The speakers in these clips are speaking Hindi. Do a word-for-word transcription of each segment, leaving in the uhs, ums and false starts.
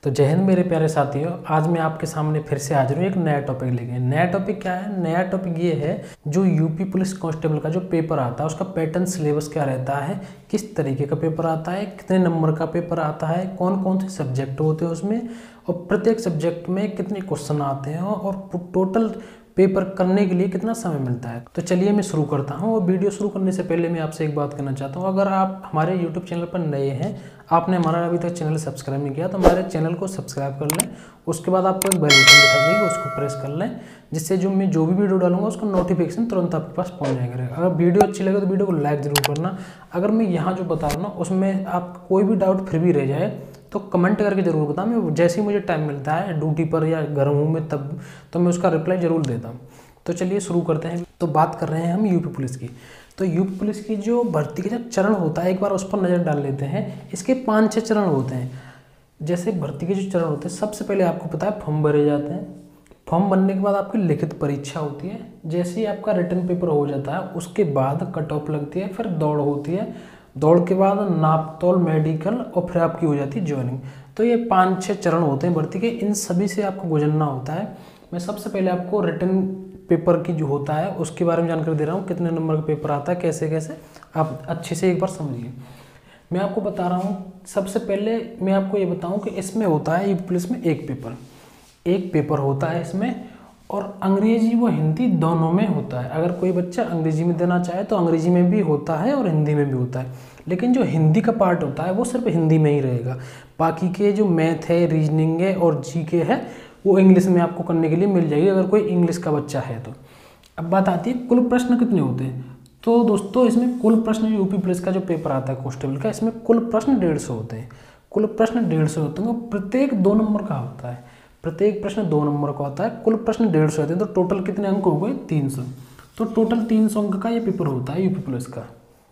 तो जय हिंद मेरे प्यारे साथियों, आज मैं आपके सामने फिर से हाजिर हूँ एक नया टॉपिक लेके। नया टॉपिक क्या है? नया टॉपिक ये है जो यूपी पुलिस कांस्टेबल का जो पेपर आता है उसका पैटर्न सिलेबस क्या रहता है, किस तरीके का पेपर आता है, कितने नंबर का पेपर आता है, कौन कौन से सब्जेक्ट होते हैं उसमें, और प्रत्येक सब्जेक्ट में कितने क्वेश्चन आते हैं और टोटल पेपर करने के लिए कितना समय मिलता है। तो चलिए मैं शुरू करता हूँ। और वीडियो शुरू करने से पहले मैं आपसे एक बात कहना चाहता हूँ, अगर आप हमारे यूट्यूब चैनल पर नए हैं, आपने हमारा अभी तक चैनल सब्सक्राइब नहीं किया तो हमारे चैनल को सब्सक्राइब कर लें। उसके बाद आपको एक बेल आइकन दिखाई देगी, उसको प्रेस कर लें, जिससे जो मैं जो भी वीडियो डालूंगा उसका नोटिफिकेशन तुरंत आपके पास पहुँच जाएगा। अगर वीडियो अच्छी लगे तो वीडियो को लाइक जरूर करना। अगर मैं यहाँ जो बता रहा हूँ ना उसमें आप कोई भी डाउट फिर भी रह जाए तो कमेंट करके ज़रूर बताएं। मैं जैसे ही मुझे टाइम मिलता है ड्यूटी पर या घर हूँ मैं तब तो मैं उसका रिप्लाई ज़रूर देता हूँ। तो चलिए शुरू करते हैं। तो बात कर रहे हैं हम यूपी पुलिस की। तो यूपी पुलिस की जो भर्ती का जो चरण होता है एक बार उस पर नज़र डाल लेते हैं। इसके पाँच छः चरण होते हैं। जैसे भर्ती के जो चरण होते हैं, सबसे पहले आपको पता है फॉर्म भरे जाते हैं। फॉर्म भरने के बाद आपकी लिखित परीक्षा होती है। जैसे ही आपका रिटन पेपर हो जाता है उसके बाद कट ऑफ लगती है, फिर दौड़ होती है। दौड़ के बाद नाप तोल, मेडिकल और फिर आपकी हो जाती है ज्वाइनिंग। तो ये पाँच छः चरण होते हैं भर्ती के, इन सभी से आपको गुजरना होता है। मैं सबसे पहले आपको रिटन पेपर की जो होता है उसके बारे में जानकारी दे रहा हूँ, कितने नंबर का पेपर आता है, कैसे कैसे, आप अच्छे से एक बार समझिए। मैं आपको बता रहा हूँ, सबसे पहले मैं आपको ये बताऊँ कि इसमें होता है यूपी पुलिस में एक पेपर एक पेपर होता है इसमें, और अंग्रेजी व हिंदी दोनों में होता है। अगर कोई बच्चा अंग्रेजी में देना चाहे तो अंग्रेजी में भी होता है और हिंदी में भी होता है, लेकिन जो हिंदी का पार्ट होता है वो सिर्फ हिंदी में ही रहेगा। बाकी के जो मैथ है, रीजनिंग है और जी के है वो इंग्लिश में आपको करने के लिए मिल जाएगी अगर कोई इंग्लिश का बच्चा है तो। अब बात आती है कुल प्रश्न कितने होते हैं। तो दोस्तों इसमें कुल प्रश्न यूपी पुलिस का जो पेपर आता है कांस्टेबल का, इसमें कुल प्रश्न डेढ़ सौ होते हैं। कुल प्रश्न डेढ़ सौ होते हैं, प्रत्येक दो नंबर का होता है। प्रत्येक प्रश्न दो नंबर का होता है। कुल प्रश्न डेढ़ सौ होते हैं, तो टोटल कितने अंक हो गए? तीन सौ। तो टोटल तीन सौ अंक का ये पेपर होता है यूपी पुलिस का।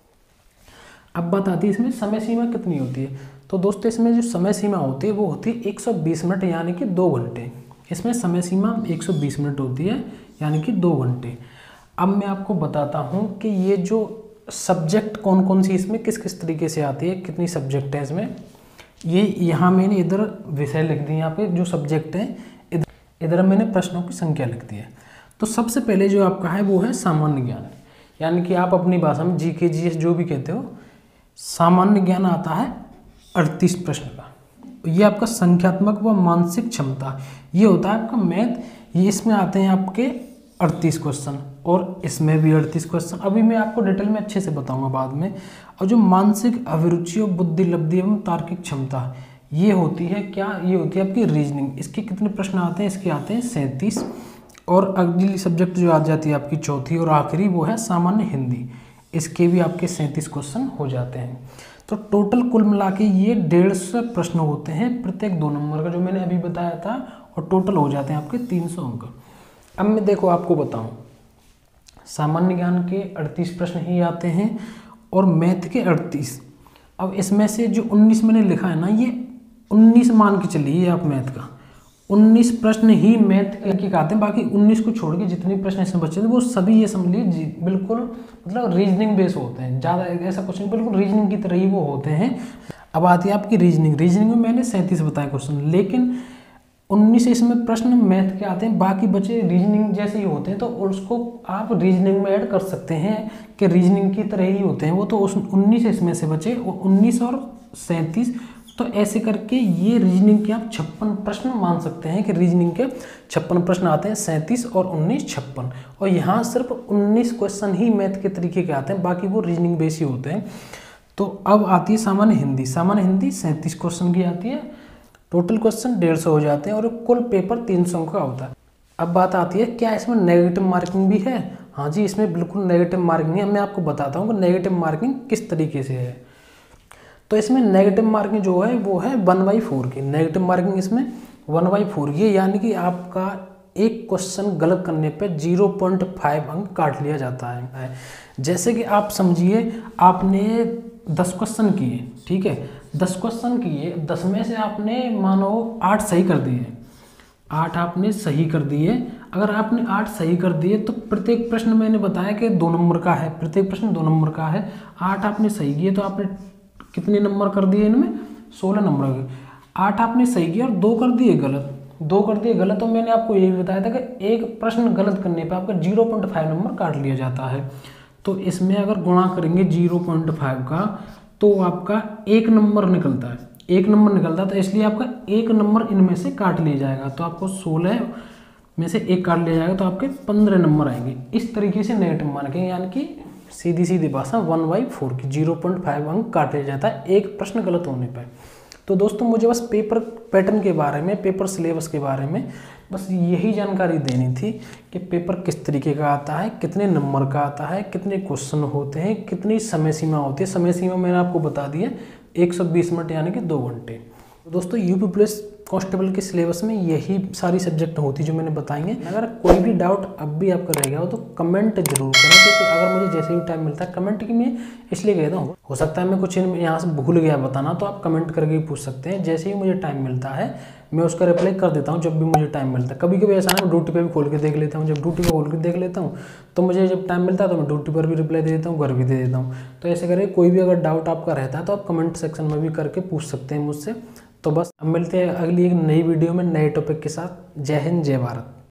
अब बात आती है इसमें समय सीमा कितनी होती है। तो दोस्तों इसमें जो समय सीमा होती है वो होती है एक सौ बीस मिनट यानी कि दो घंटे। इसमें समय सीमा एक सौ बीस मिनट होती है यानी कि दो घंटे। अब मैं आपको बताता हूँ कि ये जो सब्जेक्ट कौन कौन सी इसमें किस किस तरीके से आती है, कितनी सब्जेक्ट है इसमें। ये यहाँ मैंने इधर विषय लिख दिए, यहाँ पे जो सब्जेक्ट हैं इधर इधर मैंने प्रश्नों की संख्या लिख दी है। तो सबसे पहले जो आपका है वो है सामान्य ज्ञान, यानी कि आप अपनी भाषा में जी के जी एस जो भी कहते हो। सामान्य ज्ञान आता है अड़तीस प्रश्न का। ये आपका संख्यात्मक व मानसिक क्षमता, ये होता है आपका मैथ। ये इसमें आते हैं आपके अड़तीस क्वेश्चन और इसमें भी अड़तीस क्वेश्चन। अभी मैं आपको डिटेल में अच्छे से बताऊंगा बाद में। और जो मानसिक अभिरुचि और बुद्धि लब्धि एवं तार्किक क्षमता, ये होती है क्या? ये होती है आपकी रीजनिंग। इसके कितने प्रश्न आते हैं? इसके आते हैं सैंतीस। और अगली सब्जेक्ट जो आ जाती है आपकी चौथी और आखिरी, वो है सामान्य हिंदी। इसके भी आपके सैंतीस क्वेश्चन हो जाते हैं। तो टोटल कुल मिला के ये डेढ़ सौ प्रश्न होते हैं प्रत्येक दो नंबर का, जो मैंने अभी बताया था, और टोटल हो जाते हैं आपके तीन सौ अंक। अब मैं देखो आपको बताऊं, सामान्य ज्ञान के अड़तीस प्रश्न ही आते हैं और मैथ के अड़तीस। अब इसमें से जो उन्नीस मैंने लिखा है ना, ये उन्नीस मान के चलिए आप मैथ का, उन्नीस प्रश्न ही मैथ के आते हैं। बाकी उन्नीस को छोड़ के जितने प्रश्न इसमें बचे थे वो सभी ये समझ लीजिए बिल्कुल मतलब रीजनिंग बेस होते हैं। ज़्यादा ऐसा क्वेश्चन बिल्कुल रीजनिंग की तरह ही वो होते हैं। अब आती है आपकी रीजनिंग। रीजनिंग में मैंने सैंतीस बताए क्वेश्चन, लेकिन उन्नीस इसमें प्रश्न मैथ के आते हैं, बाकी बचे रीजनिंग जैसे ही होते हैं। तो उसको आप रीजनिंग में ऐड कर सकते हैं कि रीजनिंग की तरह ही होते हैं वो। तो उस उन्नीस इसमें से बचे, उन्नीस और सैंतीस, तो ऐसे करके ये रीजनिंग के आप छप्पन प्रश्न मान सकते हैं कि रीजनिंग के छप्पन प्रश्न आते हैं। सैंतीस और उन्नीस छप्पन। और यहाँ सिर्फ उन्नीस क्वेश्चन ही मैथ के तरीके के आते हैं, बाकी वो रीजनिंग बेस ही होते हैं। तो अब आती है सामान्य हिंदी। सामान्य हिंदी सैंतीस क्वेश्चन की आती है। टोटल क्वेश्चन डेढ़ सौ हो जाते हैं और कुल पेपर तीन सौ का होता है। अब बात आती है क्या इसमें नेगेटिव मार्किंग भी है। हाँ जी, इसमें बिल्कुल नेगेटिव मार्किंग है। मैं आपको बताता हूँ कि नेगेटिव मार्किंग किस तरीके से है। तो इसमें नेगेटिव मार्किंग जो है वो है वन बाई फोर की। नेगेटिव मार्किंग इसमें वन बाई फोर की, यानी कि आपका एक क्वेश्चन गलत करने पे जीरो पॉइंट फाइव अंक काट लिया जाता है। जैसे कि आप समझिए आपने दस क्वेश्चन किए, ठीक है, दस क्वेश्चन किए, दस में से आपने मानो आठ सही कर दिए, आठ आपने सही कर दिए। अगर आपने आठ सही कर दिए तो प्रत्येक प्रश्न मैंने बताया कि दो नंबर का है, प्रत्येक प्रश्न दो नंबर का है। आठ आपने सही किए तो आपने कितने नंबर कर दिए इनमें? सोलह नंबर के। आठ आपने सही किया और दो कर दिए गलत, दो कर दिए गलत। तो मैंने आपको यही बताया था कि एक प्रश्न गलत करने पे आपका जीरो पॉइंट फाइव नंबर काट लिया जाता है। तो इसमें अगर गुणा करेंगे जीरो पॉइंट फाइव का तो आपका एक नंबर निकलता है, एक नंबर निकलता है, तो इसलिए आपका एक नंबर इनमें से काट लिया जाएगा। तो आपको सोलह में से एक काट लिया जाएगा तो आपके पंद्रह नंबर आएंगे। इस तरीके से नेगेटिव मान के, यानी कि सीधी सीधी भाषा वन बाई फोर की जीरो पॉइंट फाइव अंक काट लिया जाता है एक प्रश्न गलत होने पर। तो दोस्तों मुझे बस पेपर पैटर्न के बारे में, पेपर सिलेबस के बारे में बस यही जानकारी देनी थी कि पेपर किस तरीके का आता है, कितने नंबर का आता है, कितने क्वेश्चन होते हैं, कितनी समय सीमा होती है। समय सीमा मैंने आपको बता दी है एक सौ बीस मिनट यानी कि दो घंटे। दोस्तों यूपी पुलिस कांस्टेबल के सिलेबस में यही सारी सब्जेक्ट होती है जो मैंने बताएंगे। अगर कोई भी डाउट अब भी आपका रह गया हो तो कमेंट जरूर करें, क्योंकि अगर मुझे जैसे भी टाइम मिलता है कमेंट की मैं इसलिए कहता हूँ, हो सकता है मैं कुछ यहाँ से भूल गया बताना, तो आप कमेंट करके पूछ सकते हैं। जैसे ही मुझे टाइम मिलता है मैं उसका रिप्लाई कर देता हूँ जब भी मुझे टाइम मिलता है। कभी कभी ऐसा है ड्यूटी पे भी खोल के देख लेता हूँ, जब ड्यूटी पे खोल के देख लेता हूँ तो मुझे जब टाइम मिलता है तो मैं ड्यूटी पर भी रिप्लाई दे देता हूँ, घर भी दे देता हूँ। तो ऐसे करके कोई भी अगर डाउट आपका रहता है तो आप कमेंट सेक्शन में भी करके पूछ सकते हैं मुझसे। तो बस अब मिलते हैं अगली एक नई वीडियो में नए टॉपिक के साथ। जय हिंद, जय भारत।